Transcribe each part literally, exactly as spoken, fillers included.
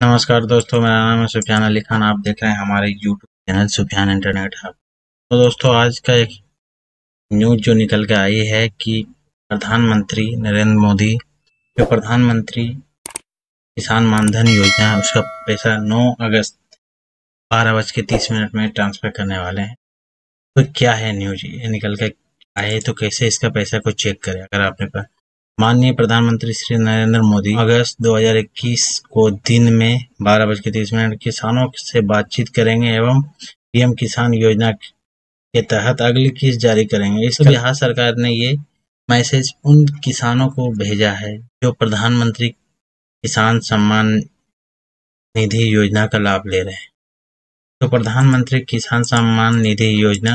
नमस्कार दोस्तों, मेरा नाम है सुफियान अली खान। आप देख रहे हैं हमारे YouTube channel Sufiyan internet hub. तो दोस्तों, आज का एक न्यूज जो निकल के आई है कि प्रधानमंत्री नरेंद्र मोदी जो प्रधानमंत्री किसान मानधन योजना उसका पैसा नौ अगस्त बारह बज के तीस मिनट में ट्रांसफर करने वाले हैं। तो क्या है न्यूज ये निकल के आए, तो कैसे इसका पैसा को चेक करें। अगर आपने पास माननीय प्रधानमंत्री श्री नरेंद्र मोदी अगस्त दो हज़ार इक्कीस को दिन में बारह बज के तीस मिनट किसानों से बातचीत करेंगे एवं पीएम किसान योजना के तहत अगली किस्त जारी करेंगे। इस बिहार सरकार ने ये मैसेज उन किसानों को भेजा है जो प्रधानमंत्री किसान सम्मान निधि योजना का लाभ ले रहे हैं। तो प्रधानमंत्री किसान सम्मान निधि योजना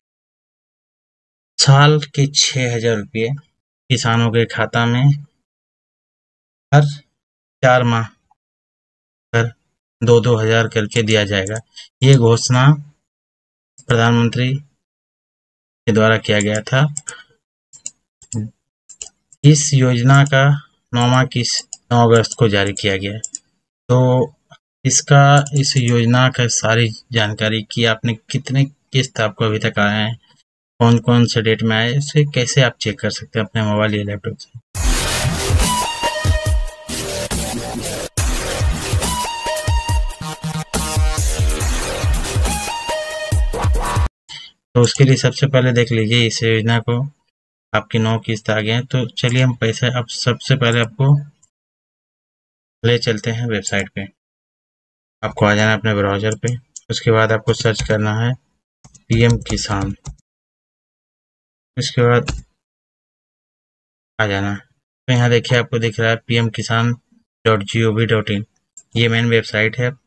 साल के छह हजार रुपये किसानों के खाता में हर चार माह कर दो दो हजार करके दिया जाएगा। ये घोषणा प्रधानमंत्री के द्वारा किया गया था। इस योजना का नौवां किस्त नौ अगस्त को जारी किया गया। तो इसका इस योजना का सारी जानकारी की आपने कितने किस्त आपको अभी तक आए हैं, कौन कौन से डेट में आए, इसे कैसे आप चेक कर सकते हैं अपने मोबाइल या लैपटॉप से। तो उसके लिए सबसे पहले देख लीजिए इस योजना को, आपकी नौ किस्त आ गए हैं। तो चलिए हम पैसे अब सबसे पहले आपको ले चलते हैं वेबसाइट पे। आपको आ जाना है अपने ब्राउजर पे। उसके बाद आपको सर्च करना है पीएम किसान। उसके बाद आ जाना है। तो यहाँ देखिए आपको दिख रहा है PM Kisan dot G O V dot in. ये मेन वेबसाइट है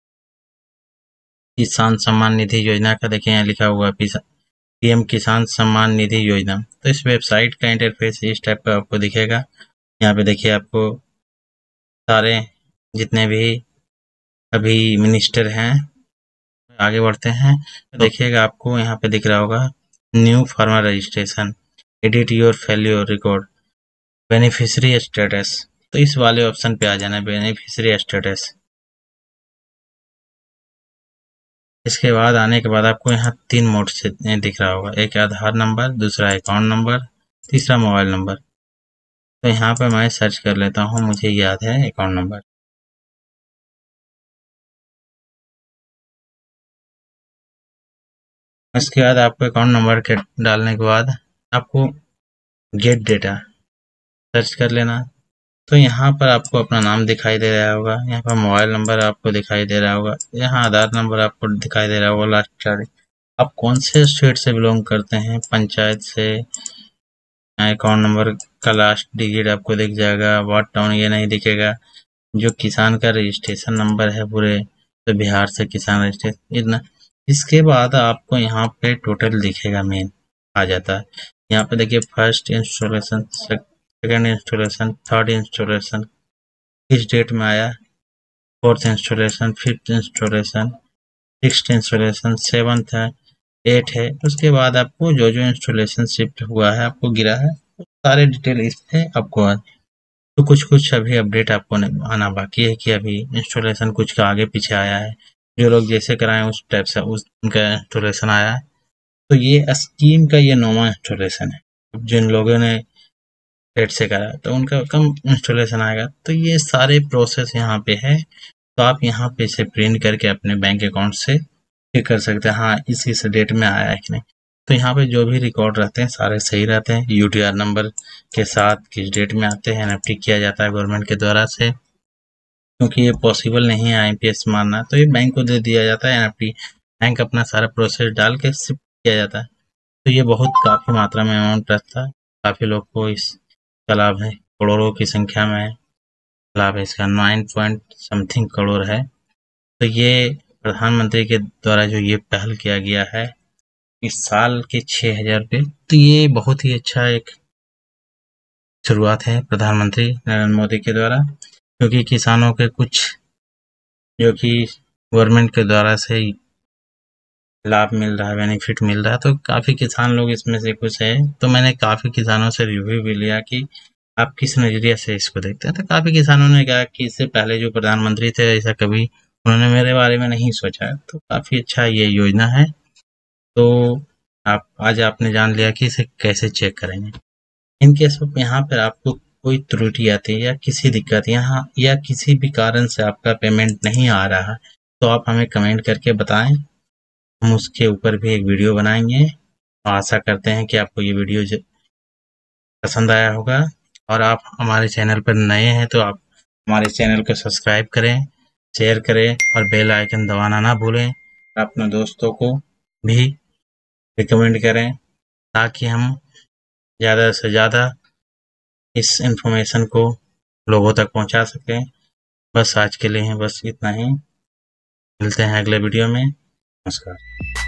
किसान सम्मान निधि योजना का। देखिए यहाँ लिखा हुआ है पीएम किसान सम्मान निधि योजना। तो इस वेबसाइट का इंटरफेस इस टाइप का आपको दिखेगा। यहाँ पे देखिए आपको सारे जितने भी अभी मिनिस्टर हैं, आगे बढ़ते हैं तो देखिएगा आपको यहाँ पे दिख रहा होगा new farmer registration, edit your failure record, beneficiary status. तो इस वाले ऑप्शन पे आ जाना है, बेनिफिशियरी स्टेटस। इसके बाद आने के बाद आपको यहाँ तीन मोड से दिख रहा होगा, एक आधार नंबर, दूसरा अकाउंट नंबर, तीसरा मोबाइल नंबर। तो यहाँ पे मैं सर्च कर लेता हूँ, मुझे याद है अकाउंट नंबर। इसके बाद आपको अकाउंट नंबर के डालने के बाद आपको गेट डेटा सर्च कर लेना। तो यहाँ पर आपको अपना नाम दिखाई दे रहा होगा, यहाँ पर मोबाइल नंबर आपको दिखाई दे रहा होगा, यहाँ आधार नंबर आपको दिखाई दे रहा होगा लास्ट चार। आप कौन से स्टेट से बिलोंग करते हैं, पंचायत से, अकाउंट नंबर का लास्ट डिजिट आपको दिख जाएगा। वार्ड टाउन ये नहीं दिखेगा। जो किसान का रजिस्ट्रेशन नंबर है पूरे, तो बिहार से किसान रजिस्ट्रेशन इतना। इसके बाद आपको यहाँ पे टोटल दिखेगा, मेन आ जाता है। यहाँ पे देखिए first installation, second installation, third installation किस डेट में आया, fourth installation, fifth installation, sixth installation, seventh है, एट है। उसके बाद आपको जो जो इंस्टॉलेशन शिफ्ट हुआ है, आपको गिरा है, सारे डिटेल इस पे आपको आ। तो कुछ कुछ अभी अपडेट आपको आना बाकी है कि अभी इंस्टॉलेशन कुछ का आगे पीछे आया है। जो लोग जैसे कराएं उस टाइप से उस उनका इंस्टॉलेशन आया है। तो ये स्कीम का ये नौवां इंस्टॉलेशन है। जिन लोगों ने लेट से करा तो उनका कम इंस्टॉलेशन आएगा। तो ये सारे प्रोसेस यहाँ पे है। तो आप यहाँ पे इसे प्रिंट करके अपने बैंक अकाउंट से चेक कर सकते हैं, हाँ इस इस डेट में आया है कि नहीं। तो यहाँ पे जो भी रिकॉर्ड रहते हैं सारे सही रहते हैं, यूटीआर नंबर के साथ किस डेट में आते हैं, एनएफटी किया जाता है गवर्नमेंट के द्वारा से। क्योंकि ये पॉसिबल नहीं है आईएमपीएस मारना, तो ये बैंक को दे दिया जाता है एनएफटी। बैंक अपना सारा प्रोसेस डाल के शिफ्ट किया जाता है। तो ये बहुत काफ़ी मात्रा में अमाउंट रहता है। काफ़ी लोग को इसका लाभ है, करोड़ों की संख्या में लाभ है इसका, नाइन पॉइंट समथिंग करोड़ है। तो ये प्रधानमंत्री के द्वारा जो ये पहल किया गया है इस साल के छः हजार रुपये, तो ये बहुत ही अच्छा एक शुरुआत है प्रधानमंत्री नरेंद्र मोदी के द्वारा। क्योंकि किसानों के कुछ जो कि गवर्नमेंट के द्वारा से लाभ मिल रहा है, बेनिफिट मिल रहा है, तो काफ़ी किसान लोग इसमें से कुछ है। तो मैंने काफ़ी किसानों से रिव्यू भी लिया कि आप किस नज़रिए से इसको देखते हैं। तो काफ़ी किसानों ने कहा कि इससे पहले जो प्रधानमंत्री थे ऐसा कभी उन्होंने मेरे बारे में नहीं सोचा, तो काफ़ी अच्छा ये योजना है। तो आप आज आपने जान लिया कि इसे कैसे चेक करेंगे। इन केस में यहाँ पर आपको कोई त्रुटि आती है या किसी दिक्कत यहाँ या किसी भी कारण से आपका पेमेंट नहीं आ रहा है, तो आप हमें कमेंट करके बताएं, हम उसके ऊपर भी एक वीडियो बनाएंगे। आशा करते हैं कि आपको ये वीडियो पसंद आया होगा, और आप हमारे चैनल पर नए हैं तो आप हमारे चैनल को सब्सक्राइब करें, शेयर करें और बेल आइकन दबाना ना भूलें। अपने दोस्तों को भी रिकमेंड करें ताकि हम ज़्यादा से ज़्यादा इस इंफॉर्मेशन को लोगों तक पहुंचा सकें। बस आज के लिए हैं बस इतना ही, मिलते हैं अगले वीडियो में। नमस्कार।